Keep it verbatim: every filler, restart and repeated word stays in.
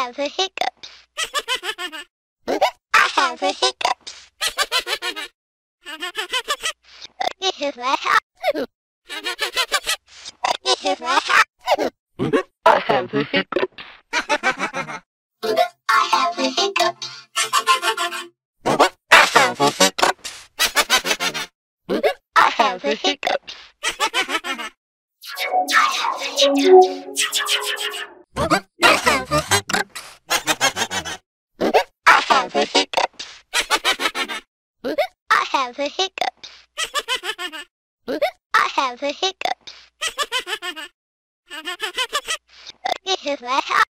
have the hiccups. I have the hiccups. This is my house. This is my house. I have the hiccups. I have the hiccups. I have the hiccups. I have the hiccups. I have the hiccups. I have the hiccups. I have the hiccups. This is my house.